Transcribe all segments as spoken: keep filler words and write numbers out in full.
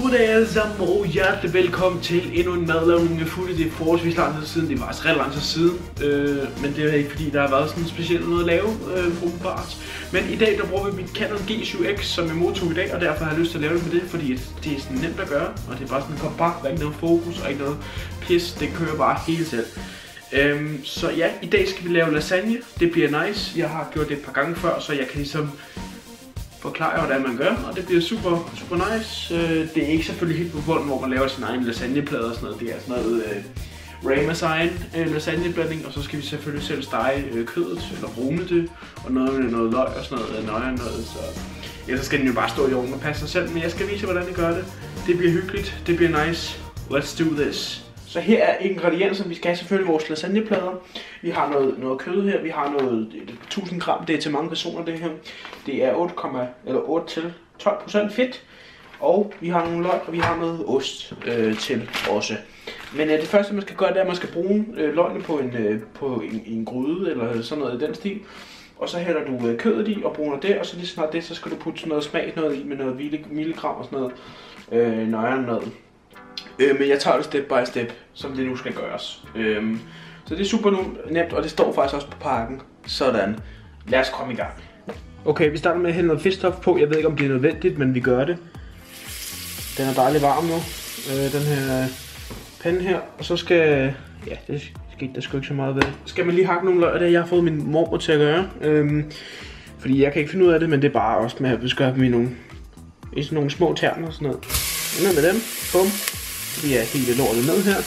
Goddag alle sammen og hjertelig velkommen til endnu en madlavning af Foodie. Det er forholdsvis lang tid siden, det var faktisk ret lang tid siden, øh, men det er ikke fordi der har været sådan specielt noget at lave øh, umiddelbart. Men i dag der bruger vi mit Canon G syv X, som jeg modtog i dag, og derfor har jeg lyst til at lave det med det, fordi det er sådan nemt at gøre, og det er bare sådan en kompakt, der er ikke noget fokus og ikke noget pis, det kører bare helt selv. Øhm, så ja, i dag skal vi lave lasagne, det bliver nice, jeg har gjort det et par gange før, så jeg kan ligesom forklare, hvordan man gør, og det bliver super, super nice. Øh, det er ikke selvfølgelig helt på bunden, hvor man laver sin egen lasagneplade og sådan noget. Det er sådan noget øh, Ramas egen øh, lasagneblanding, og så skal vi selvfølgelig selv stege øh, kødet, eller brune det, og noget med noget løg og sådan noget, øh, nøje noget, så ja, så skal den jo bare stå i ovnen og passe sig selv, men jeg skal vise, hvordan det gør det. Det bliver hyggeligt, det bliver nice. Let's do this. Så her er ingredienserne. Vi skal have selvfølgelig vores lasagneplader. Vi har noget, noget kød her. Vi har noget tusind gram. Det er til mange personer det her. Det er otte, eller otte til tolv procent fedt. Og vi har nogle løg, og vi har noget ost øh, til også. Men øh, det første man skal gøre, det er at man skal bruge øh, løgene på en, øh, på en, en gryde eller sådan noget i den stil. Og så hælder du øh, kødet i og bruner det, og så lige snart det, så skal du putte noget smag noget i med noget milligram og sådan noget. Øh, nøjere noget. Øh, men jeg tager det step by step, som det nu skal gøres. Øh, så det er super nemt, og det står faktisk også på pakken. Sådan. Lad os komme i gang. Okay, vi starter med at hælde noget fedtstof på. Jeg ved ikke om det er nødvendigt, men vi gør det. Den er dejligt varm nu. Øh, den her pande her. Og så skal... Ja, det skete der sgu ikke så meget ved. Skal man lige hakke nogle løg, det jeg har fået min mormor til at gøre. Øh, fordi jeg kan ikke finde ud af det, men det er bare også med at beskøre dem i nogle, i sådan nogle små terner og sådan noget. Ned med dem. Bum. Vi er helt lortet ned her.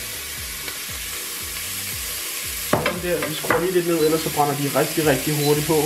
Sådan der, vi skruer lige lidt ned, ellers så brænder de rigtig, rigtig hurtigt på.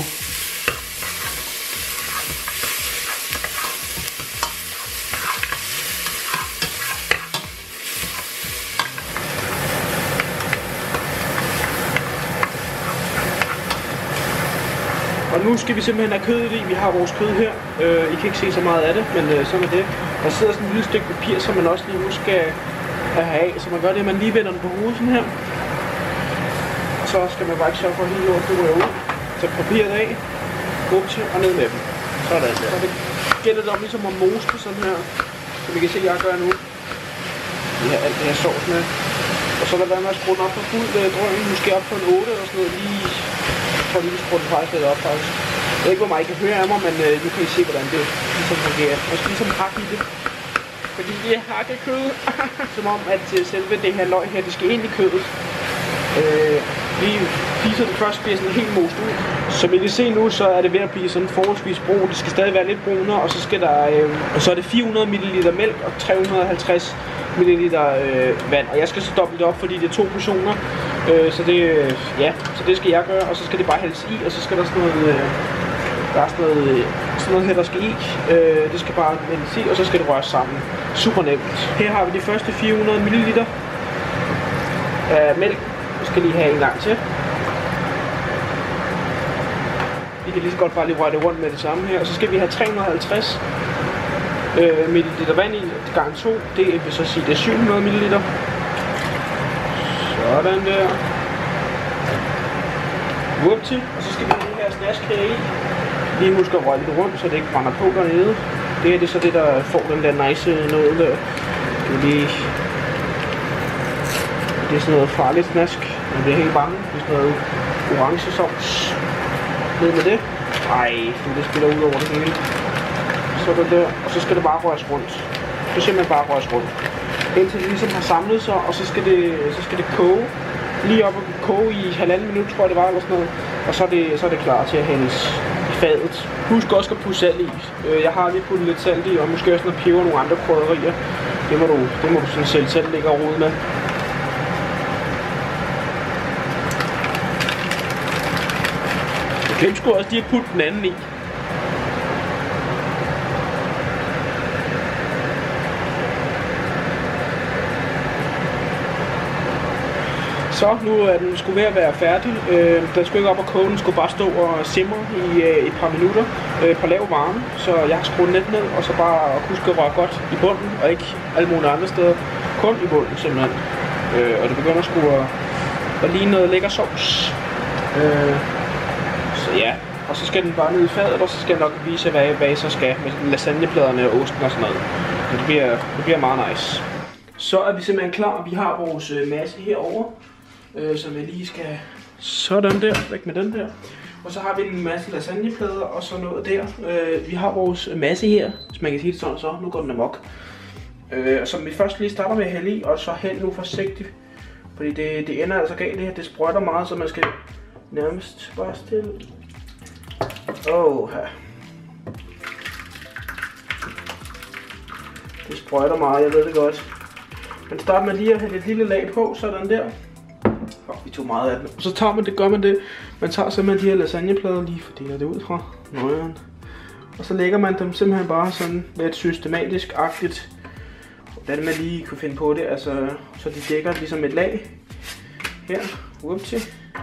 Og nu skal vi simpelthen have kødet i. Vi har vores kød her. Øh, I kan ikke se så meget af det, men øh, sådan er det. Der sidder sådan et lille stykke papir, som man også lige nu skal have af. Så man gør det, at man lige vender den på hovedet sådan her. Og så skal man bare ikke sørge for, at hele lortet det ryger ud. Så papiret af, op til og ned med dem. Sådan der. Så det gælder det om ligesom at mose det sådan her. Som I kan se, jeg gør nu. Vi har alt det her sovs med. Og så er der været med at skrue den op på fuld øh, drøn. Måske op på en otte eller sådan noget. Lige... Jeg tror lige, vi skruer den faktisk lidt op faktisk. Jeg ved ikke, hvor meget I kan høre af mig, men øh, nu kan I se, hvordan det ligesom fungerer. Jeg skal ligesom hakke i det. Fordi det er hakkekød. Som om, at øh, selve det her løg her, det skal ind i kødet. Øh, lige fiser det først, bliver sådan helt most ud. Som I kan se nu, så er det ved at blive sådan forholdsvis brun. Det skal stadig være lidt brunere, og så skal der... Øh, og så er det fire hundrede milliliter mælk og tre hundrede og halvtreds milliliter øh, vand. Og jeg skal så doble det op, fordi det er to portioner. Øh, så det, øh, ja, så det skal jeg gøre, og så skal det bare hældes i, og så skal der sådan noget, øh, der er sådan noget, øh, sådan noget her, der skal i. Øh, det skal bare hældes i, og så skal det røres sammen. Super nemt. Her har vi de første fire hundrede milliliter af mælk. Vi skal lige have en gang til. Vi kan lige så godt bare lige røre det rundt med det samme her. Og så skal vi have tre hundrede og halvtreds øh, milliliter vand i gange to. Det vil så sige, det er syv hundrede milliliter. Sådan der. Whoopty. Og så skal vi have det her snask her i. Lige husk at røre lidt rundt, så det ikke brænder på dernede. Det er det så det, der får den der nice noget der. Det er lige... Det er sådan noget farligt snask. Man bliver helt bange. Det er sådan noget orange sovs. Ned med det. Ej, det spiller ud over det hele. Sådan der. Og så skal det bare røres rundt. Det er simpelthen bare røres rundt. Indtil det ligesom har samlet sig, og så skal det, så skal det koge. Lige op og koge i halvanden minut, tror jeg det var, eller sådan noget. Og så er det, så er det klar til at hældes i fadet. Husk også at putte salt i. Jeg har lige puttet lidt salt i, og måske også noget peber og nogle andre krydderier. Det må du, det må du sådan selv selv lægge og rode med. Jeg glemte sgu også lige at putte den anden i. Så nu er den skulle ved at være færdig. Øh, den skulle ikke op og koge, den skulle bare stå og simre i øh, et par minutter øh, på lav varme. Så jeg har skruet net ned, og så bare huske at røre godt i bunden, og ikke alle mulige andre steder. Kun i bunden simpelthen. Øh, og det begynder at skulle at, at ligne noget lækker sovs. Øh, så ja, og så skal den bare ned i fadet, og så skal jeg nok vise, hvad, hvad I så skal med lasagnepladerne og osten og sådan noget. det bliver, det bliver meget nice. Så er vi simpelthen klar. Vi har vores øh, masse herovre, øh, som jeg lige skal sådan der, væk med den der. Og så har vi en masse lasagneplader og så noget der. Øh, vi har vores masse her, hvis man kan sige det sådan, så nu går den amok. Øh, og som vi først lige starter med at hælde i, og så hæld nu forsigtigt. Fordi det, det ender altså galt det her, det sprøjter meget, så man skal nærmest bare stille. Åh, her. Det sprøjter meget, jeg ved det godt. Man starter med lige at hælde et lille lag på, sådan der. Oh, vi tog meget af den. Og så tager man det, gør man det. Man tager simpelthen de her lasagneplader, lige fordeler det ud fra nøjeren. Og så lægger man dem simpelthen bare sådan lidt systematisk-agtigt. Hvordan man lige kunne finde på det, altså så de dækker ligesom et lag. Her, upti.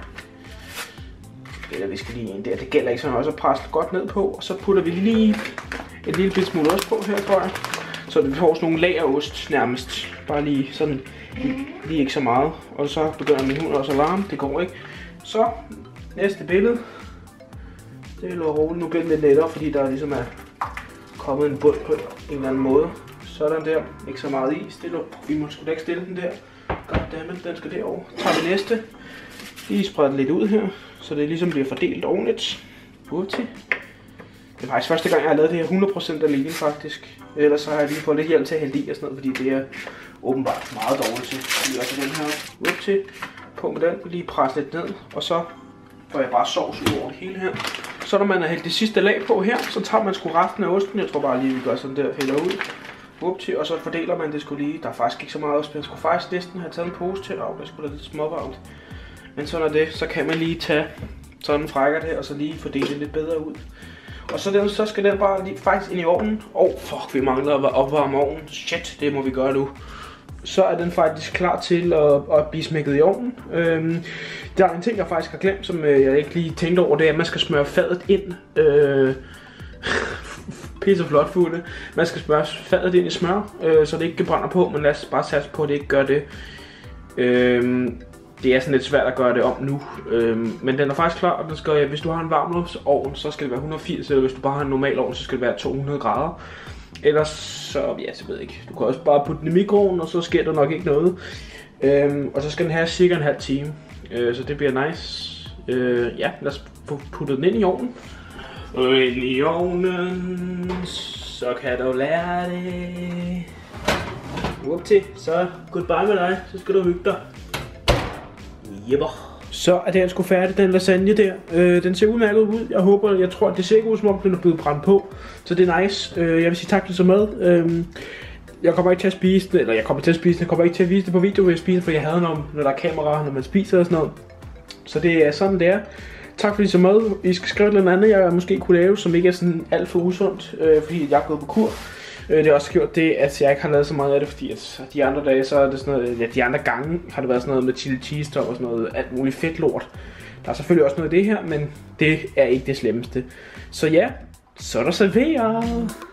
Det der, vi skal lige ind der, det gælder ikke sådan også at presse godt ned på. Og så putter vi lige et lille bit smule ost på her, tror jeg. Så vi får sådan nogle lag af ost nærmest. Bare lige sådan, lige, lige ikke så meget. Og så begynder min hund også at varme, det går ikke. Så, næste billede. Det er lidt roligt, nu bliver det lidt lettere, fordi der ligesom er kommet en bund på en eller anden måde. Sådan der, ikke så meget i, stille op. Vi må sgu da ikke stille den der. Goddammit, den skal derover. Tager vi næste. Lige spreder den lidt ud her, så det ligesom bliver fordelt ordentligt. Upti. Det er faktisk første gang, jeg har lavet det her hundrede procent alene faktisk. Ellers så har jeg lige fået lidt hjælp til at hælde i og sådan noget, fordi det er åbenbart meget dårligt til. Lige også den her up til. På med den, lige presse lidt ned, og så får jeg bare sovs ud over det hele her. Så når man har hældt det sidste lag på her, så tager man sgu resten af osten. Jeg tror bare lige, vi gør sådan der, hælder ud. Up til, og så fordeler man det sgu lige. Der er faktisk ikke så meget ost, men jeg skulle faktisk næsten have taget en pose til. Åh, det skulle da lidt småvarmt. Men sådan er det, så kan man lige tage sådan en frækker her, og så lige fordele det lidt bedre ud. Og så, den, så skal den bare lige faktisk ind i ovnen. Åh, oh, fuck, vi mangler at opvarme ovnen. Shit, det må vi gøre nu. Så er den faktisk klar til at, at blive smækket i ovnen. Øhm, der er en ting, jeg faktisk har glemt, som øh, jeg ikke lige tænkte over, det er, at man skal smøre fadet ind. Øh, Pisse flot futte. Man skal smøre fadet ind i smør, øh, så det ikke brænder på, men lad os bare satse på, at det ikke gør det. Øh, Det er sådan lidt svært at gøre det om nu, øhm, men den er faktisk klar, og den skal, hvis du har en varmluftsovn, så skal det være et hundrede og firs, eller hvis du bare har en normal ovn, så skal det være to hundrede grader. Ellers så, ja, så ved jeg ikke, du kan også bare putte den i mikroovnen, og så sker der nok ikke noget. Øhm, og så skal den have cirka en halv time, øh, så det bliver nice. Øh, ja, lad os få puttet den ind i ovnen. Og ind i ovnen, så kan du lære det. Up til, så goodbye med dig, så skal du hygge dig. Jepper. Så er det sgu færdigt, den lasagne der. Øh, den ser udmærket ud. Jeg håber, jeg tror, at det ser ikke ud som om den er blevet brændt på. Så det er nice. Øh, jeg vil sige tak til så med. Øh, jeg kommer ikke til at spise den, eller jeg kommer til at spise den. Jeg kommer ikke til at vise det på video, hvor jeg spiser, for jeg havde noget, når der er kamera, når man spiser og sådan noget. Så det er sådan, det er. Tak fordi I så med. I skal skrive noget andet, jeg måske kunne lave, som ikke er sådan alt for usundt, øh, fordi jeg er gået på kur. Det har også gjort det, at jeg ikke har lavet så meget af det, fordi at de andre dage, så er det sådan noget, ja, de andre gange har det været sådan noget med chili cheese top og sådan noget, alt muligt fedt lort. Der er selvfølgelig også noget af det her, men det er ikke det slemmeste. Så ja, så er der serveret.